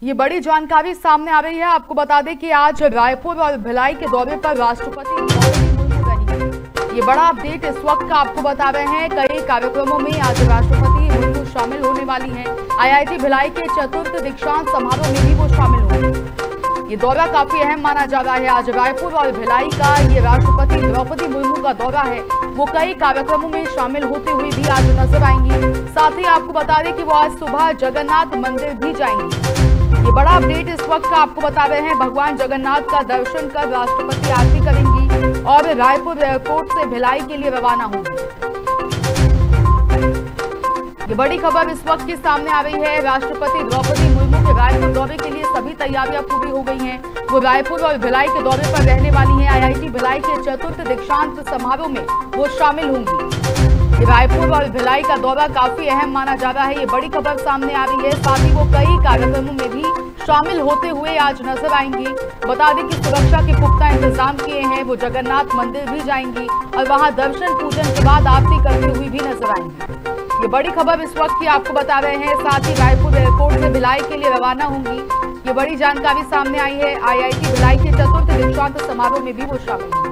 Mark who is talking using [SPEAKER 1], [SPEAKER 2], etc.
[SPEAKER 1] ये बड़ी जानकारी सामने आ रही है। आपको बता दें कि आज रायपुर और भिलाई के दौरे पर राष्ट्रपति रहेंगे। ये बड़ा अपडेट इस वक्त का आपको बता रहे हैं। कई कार्यक्रमों में आज राष्ट्रपति मुर्मू शामिल होने वाली हैं। आईआईटी भिलाई के चतुर्थ दीक्षांत समारोह में भी वो शामिल होंगे। ये दौरा काफी अहम माना जा रहा है। आज रायपुर और भिलाई का ये राष्ट्रपति द्रौपदी मुर्मू का दौरा है। वो कई कार्यक्रमों में शामिल होते हुए भी आज नजर आएंगी। साथ ही आपको बता दें कि वो आज सुबह जगन्नाथ मंदिर भी जाएंगी। ये बड़ा अपडेट इस वक्त का आपको बता रहे हैं। भगवान जगन्नाथ का दर्शन कर राष्ट्रपति आरती करेंगी और रायपुर एयरपोर्ट से भिलाई के लिए रवाना होंगी। ये बड़ी खबर इस वक्त की सामने आ रही है। राष्ट्रपति द्रौपदी मुर्मू के रायपुर दौरे के लिए सभी तैयारियां पूरी हो गई हैं। वो रायपुर और भिलाई के दौरे पर रहने वाली हैं। आईआईटी भिलाई के चतुर्थ दीक्षांत समारोह में वो शामिल होंगी। रायपुर और भिलाई का दौरा काफी अहम माना जा रहा है। ये बड़ी खबर सामने आ रही है। साथ ही वो कई कार्यक्रमों में भी शामिल होते हुए आज नजर आएंगी। बता दें कि सुरक्षा के पुख्ता इंतजाम किए हैं। वो जगन्नाथ मंदिर भी जाएंगी और वहां दर्शन पूजन के बाद आरती करती हुई भी नजर आएंगी। ये बड़ी खबर इस वक्त की आपको बता रहे हैं। साथ ही रायपुर एयरपोर्ट से भिलाई के लिए रवाना होंगी। ये बड़ी जानकारी सामने आई है। आईआईटी भिलाई के चतुर्थ दीक्षांत समारोह में भी वो शामिल होंगी।